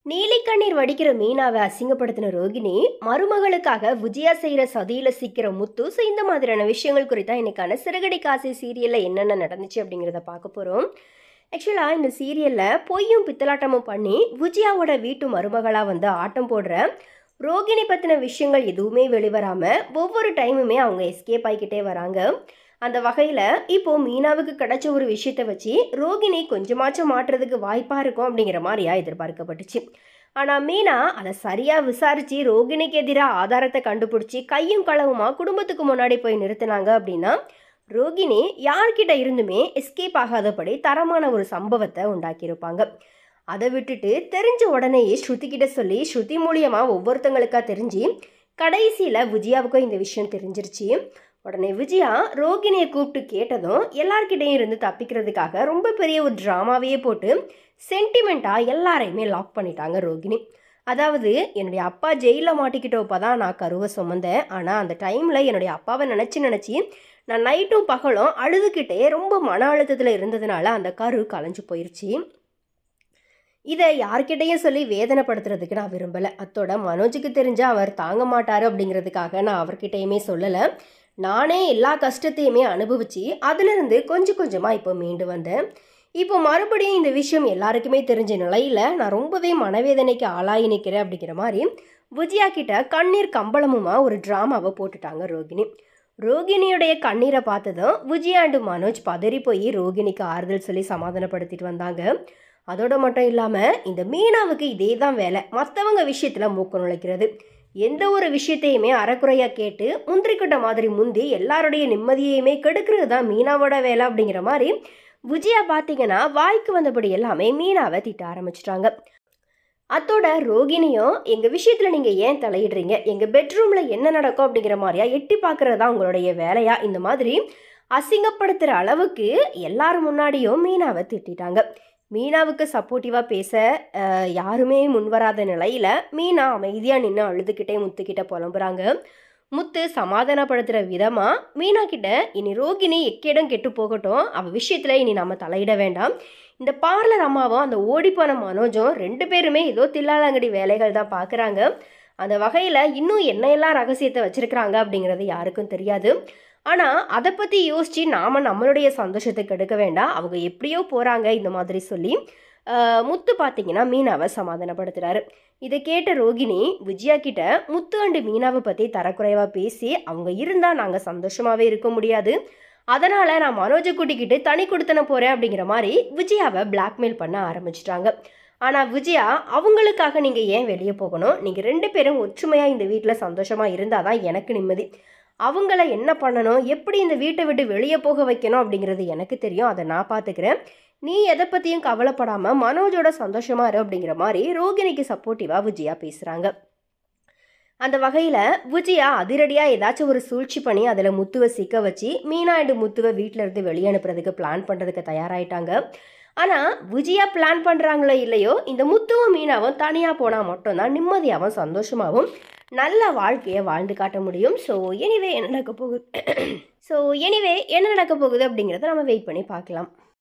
நீலிக்கண்ணீர் வடிக்கிற மீனாவை அசிங்கப்படுத்தின ரோகிணி மருமகளுக்காக விஜயா செய்யற சதியில சிக்கிற முத்து. ஸோ இந்த மாதிரியான விஷயங்கள் குறித்தா இன்னைக்கான சிறகடி காசை சீரியல்ல என்னென்ன நடந்துச்சு அப்படிங்கிறத பார்க்க போறோம். ஆக்சுவலா இந்த சீரியல்ல பொய்யும் பித்தலாட்டமும் பண்ணி விஜயாவோட வீட்டு மருமகளா வந்து ஆட்டம் போடுற ரோகிணி பத்தின விஷயங்கள் எதுவுமே வெளிவராம ஒவ்வொரு டைமுமே அவங்க எஸ்கேப் ஆகிக்கிட்டே வராங்க. அந்த வகையில் இப்போ மீனாவுக்கு கிடைச்ச ஒரு விஷயத்த வச்சு ரோகிணி கொஞ்சமாச்சும் மாற்றுறதுக்கு வாய்ப்பாக இருக்கும் அப்படிங்கிற மாதிரியா எதிர்பார்க்கப்பட்டுச்சு. ஆனால் மீனா அதை சரியாக விசாரித்து ரோகிணிக்கு எதிராக ஆதாரத்தை கண்டுபிடிச்சி கையும் களவுமா குடும்பத்துக்கு முன்னாடி போய் நிறுத்தினாங்க அப்படின்னா ரோகிணி யார்கிட்ட இருந்துமே எஸ்கேப் ஆகாதபடி தரமான ஒரு சம்பவத்தை உண்டாக்கியிருப்பாங்க. அதை விட்டுட்டு தெரிஞ்ச உடனேயே ஸ்ருதி கிட்ட சொல்லி ஸ்ருதி மூலியமாக ஒவ்வொருத்தங்களுக்கா தெரிஞ்சு கடைசியில் விஜயாவுக்கும் இந்த விஷயம் தெரிஞ்சிருச்சு. உடனே விஜயா ரோகிணியை கூப்பிட்டு கேட்டதும் எல்லார்கிட்டையும் இருந்து தப்பிக்கிறதுக்காக ரொம்ப பெரிய ஒரு ட்ராமாவையே போட்டு சென்டிமெண்ட்டாக எல்லாரையுமே லாக் பண்ணிட்டாங்க ரோகிணி. அதாவது என்னுடைய அப்பா ஜெயிலில் மாட்டிக்கிட்டப்போ தான் நான் கருவை சுமந்தேன். ஆனால் அந்த டைமில் என்னுடைய அப்பாவை நினச்சி நான் நைட்டும் பகலும் அழுதுகிட்டே ரொம்ப மன அழுத்தத்தில் இருந்ததுனால அந்த கரு கலைஞ்சு போயிடுச்சு. இதை யார்கிட்டையும் சொல்லி வேதனைப்படுத்துறதுக்கு நான் விரும்பலை. அத்தோட மனோஜுக்கு தெரிஞ்சால் அவர் தாங்க மாட்டார் அப்படிங்கிறதுக்காக நான் அவர்கிட்டையுமே சொல்லலை. நானே எல்லா கஷ்டத்தையுமே அனுபவித்து அதிலிருந்து கொஞ்சம் கொஞ்சமாக இப்போ மீண்டு வந்தேன். இப்போ மறுபடியும் இந்த விஷயம் எல்லாருக்குமே தெரிஞ்ச நிலையில் நான் ரொம்பவே மனவேதனைக்கு ஆளாகி நிற்கிறேன் அப்படிங்கிற மாதிரி விஜயா கிட்ட கண்ணீர் கம்பளமுமா ஒரு ட்ராமாவை போட்டுட்டாங்க ரோகிணி. ரோகிணியுடைய கண்ணீரை பார்த்ததும் விஜயா அண்டு மனோஜ் பதறி போய் ரோகிணிக்கு ஆறுதல் சொல்லி சமாதானப்படுத்திட்டு வந்தாங்க. அதோடு மட்டும் இல்லாமல் இந்த மீனாவுக்கு இதே தான் வேலை, மற்றவங்க விஷயத்தில் மூக்க நுழைக்கிறது. எந்த ஒரு விஷயத்தையுமே அறக்குறையாக கேட்டு முந்திரிக்கிட்ட மாதிரி முந்தி எல்லாருடைய நிம்மதியையுமே கெடுக்கிறது தான் மீனாவோட வேலை அப்படிங்கிற மாதிரி விஜயா பார்த்தீங்கன்னா வாய்க்கு வந்தபடி எல்லாமே மீனாவை திட்ட ஆரம்பிச்சிட்டாங்க. அத்தோட ரோகிணியும் எங்கள் விஷயத்தில் நீங்கள் ஏன் தலையிடுறீங்க, எங்கள் பெட்ரூமில் என்ன நடக்கும் அப்படிங்கிற மாதிரியா எட்டி பார்க்குறது தான் உங்களுடைய வேலையா, இந்த மாதிரி அசிங்கப்படுத்துகிற அளவுக்கு எல்லாரும் முன்னாடியும் மீனாவை திட்டாங்க. மீனாவுக்கு சப்போர்ட்டிவாக பேச யாருமே முன்வராத நிலையில் மீனா அமைதியாக நின்று அழுதுகிட்டே முத்துக்கிட்ட புலம்புறாங்க. முத்து சமாதானப்படுத்துகிற விதமாக மீனா கிட்ட இனி ரோகிணி எக்கேடம் கெட்டு போகட்டும், அவள் விஷயத்தில் இனி நம்ம தலையிட வேண்டாம். இந்த பார்லர் அம்மாவும் அந்த ஓடிப்போன மனோஜும் 2 பேருமே ஏதோ தில்லாலங்கடி வேலைகள் தான் பார்க்குறாங்க. அந்த வகையில் இன்னும் என்னையெல்லாம் ரகசியத்தை வச்சுருக்கிறாங்க அப்படிங்கிறது யாருக்கும் தெரியாது. ஆனால் அதை பற்றி யோசித்து நாம் நம்மளுடைய சந்தோஷத்தை கெடுக்க வேண்டாம், அவங்க எப்படியோ போகிறாங்க இந்த மாதிரி சொல்லி முத்து பார்த்தீங்கன்னா மீனாவை சமாதானப்படுத்துகிறாரு. இதை கேட்ட ரோகிணி விஜயா கிட்ட முத்து அண்டு மீனாவை பற்றி தரக்குறைவாக பேசி அவங்க இருந்தால் நாங்கள் சந்தோஷமாகவே இருக்க முடியாது, அதனால் நான் மனோஜை கூட்டிக்கிட்டு தனி கொடுத்தன போகிறேன் அப்படிங்கிற மாதிரி விஜயாவை பிளாக்மெயில் பண்ண ஆரம்பிச்சிட்டாங்க. ஆனால் விஜயா அவங்களுக்காக நீங்கள் ஏன் வெளியே போகணும், நீங்கள் 2 பேரும் ஒற்றுமையாக இந்த வீட்டில் சந்தோஷமாக இருந்தால் தான் எனக்கு நிம்மதி, அவங்கள என்ன பண்ணணும், எப்படி இந்த வீட்டை விட்டு வெளியே போக வைக்கணும் அப்படிங்கிறது எனக்கு தெரியும், அதை நான் பார்த்துக்கிறேன், நீ எதை பற்றியும் கவலைப்படாமல் மனோஜோட சந்தோஷமாக இரு அப்படிங்கிற மாதிரி ரோகிணிக்கு சப்போர்ட்டிவாக விஜயா பேசுகிறாங்க. அந்த வகையில் விஜயா அதிரடியாக ஏதாச்சும் ஒரு சூழ்ச்சி பண்ணி அதில் முத்துவை சிக்க வச்சு மீனா அண்டு முத்துவை வீட்டில் இருந்து வெளியே அனுப்புறதுக்கு பிளான் பண்ணுறதுக்கு தயாராகிட்டாங்க. ஆனால் விஜயா பிளான் பண்ணுறாங்களோ இல்லையோ இந்த முத்துவும் மீனாவும் தனியாக போனால் மட்டும்தான் நிம்மதியாகவும் சந்தோஷமாகவும் நல்ல வாழ்க்கையை வாழ்ந்து காட்ட முடியும். ஸோ எனிவே என்ன நடக்க போகுது அப்படிங்கிறத நம்ம வெயிட் பண்ணி பார்க்கலாம்.